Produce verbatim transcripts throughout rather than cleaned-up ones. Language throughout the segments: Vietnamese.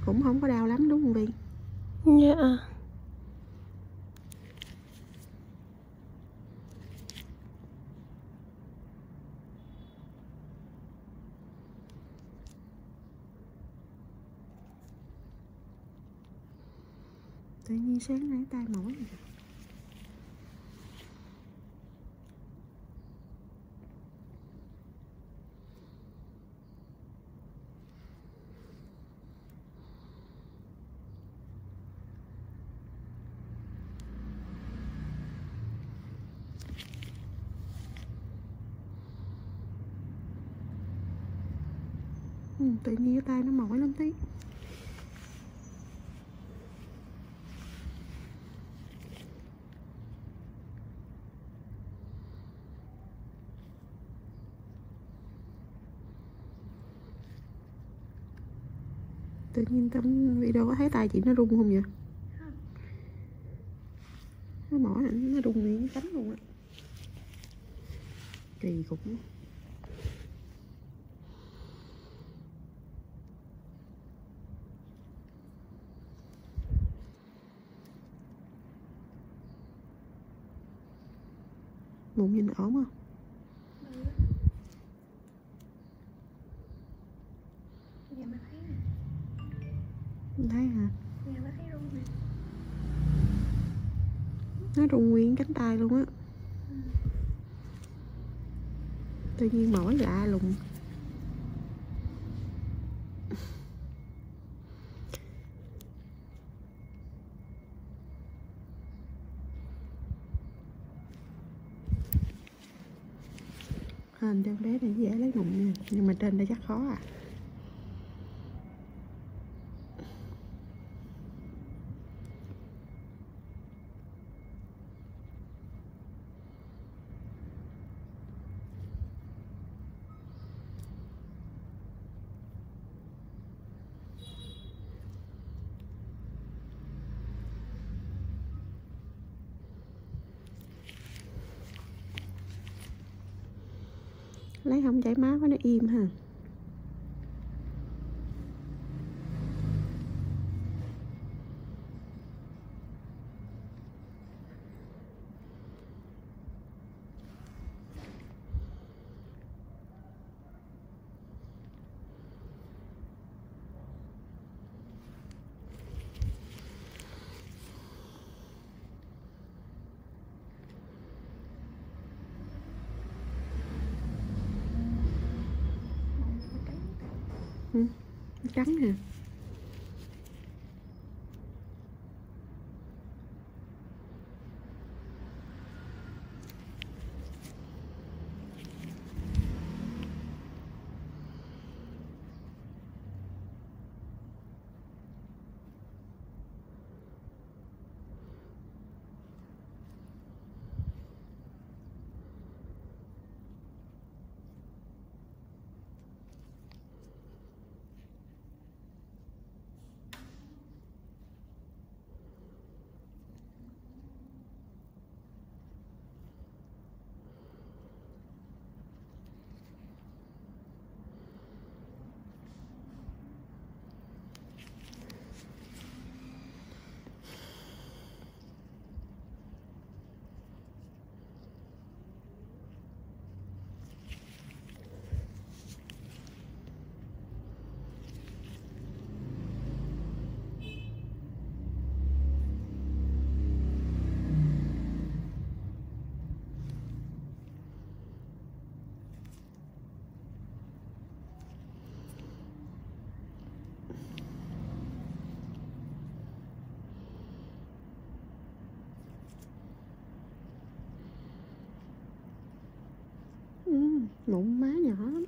cũng không có đau lắm đúng không Vi? Dạ. Tự nhiên sáng nay tay mỏi. Ừ, tự nhiên tay nó mỏi lắm tí. Tự nhiên trong video có thấy tay chị nó rung không vậy? Nó mỏi nó rung miếng cánh luôn á. Kỳ cục lắm. Bụng nhìn ổn không? Dạ mà thấy nè. Mình thấy hả? Dạ mà thấy rung nè. Nó rung nguyên cánh tay luôn á. Ừ. Tự nhiên mỏi lạ lùng. Hình cho bé này dễ lấy mụn nha, nhưng mà trên đây chắc khó à. Lấy không chảy máu nó im ha. Ừ, trắng nè. Ừ, mụn má nhỏ lắm.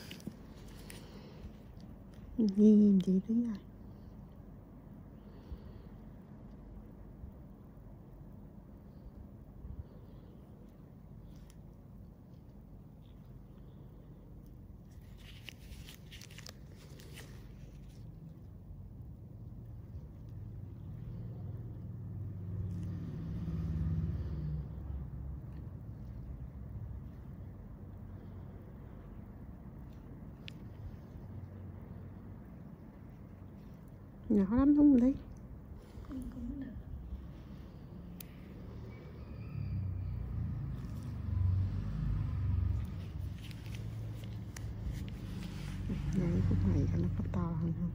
Nhìn chị tí rồi. Nhỏ lắm đúng không đấy? Mình cũng được. Nhảy khúc này cho nó có to hơn không?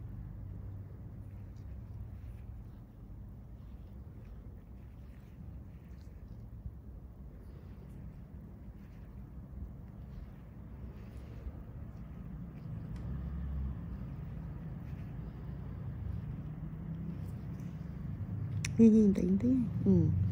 Hi hi tiện tí. Ừ.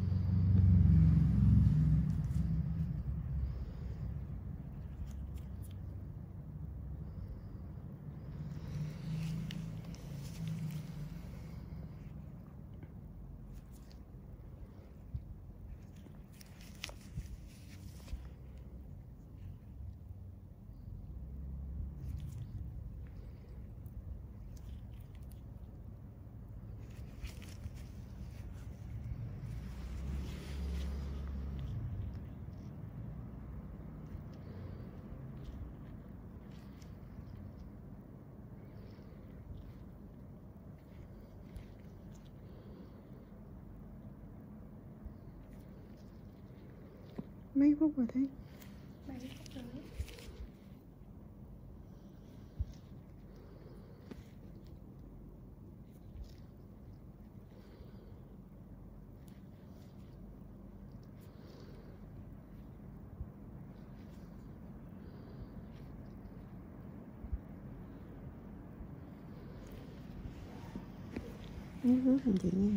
Mấy phút rồi thế? bảy phút rưỡi. Mấy phút làm chị nha.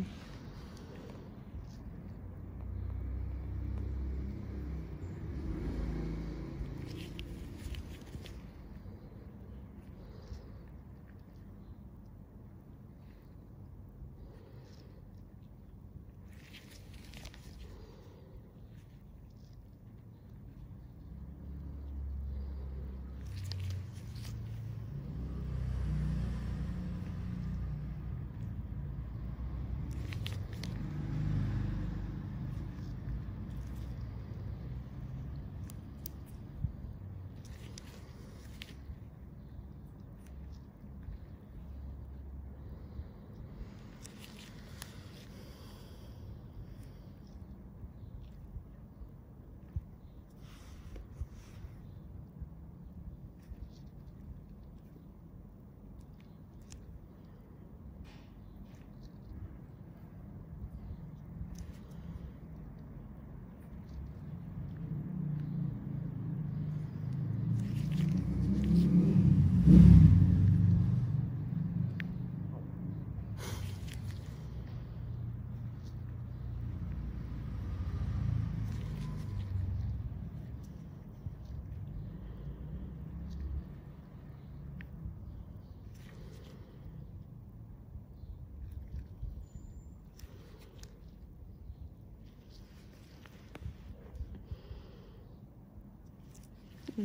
Ừ.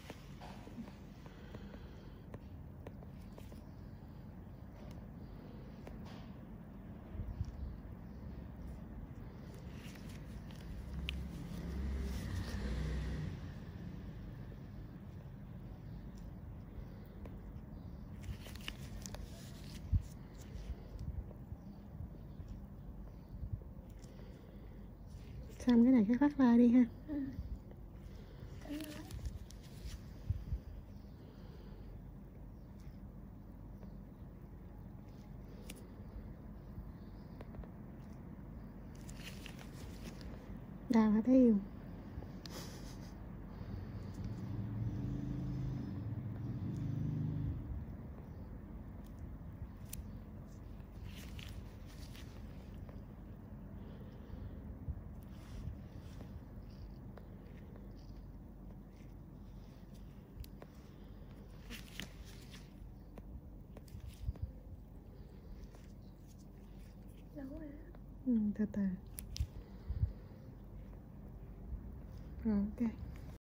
Xong cái này cái phát like đi ha. Ừ. Cảm ơn. Đào hả thấy yêu? Đúng rồi đó. Ừ, từ từ. Rồi ok.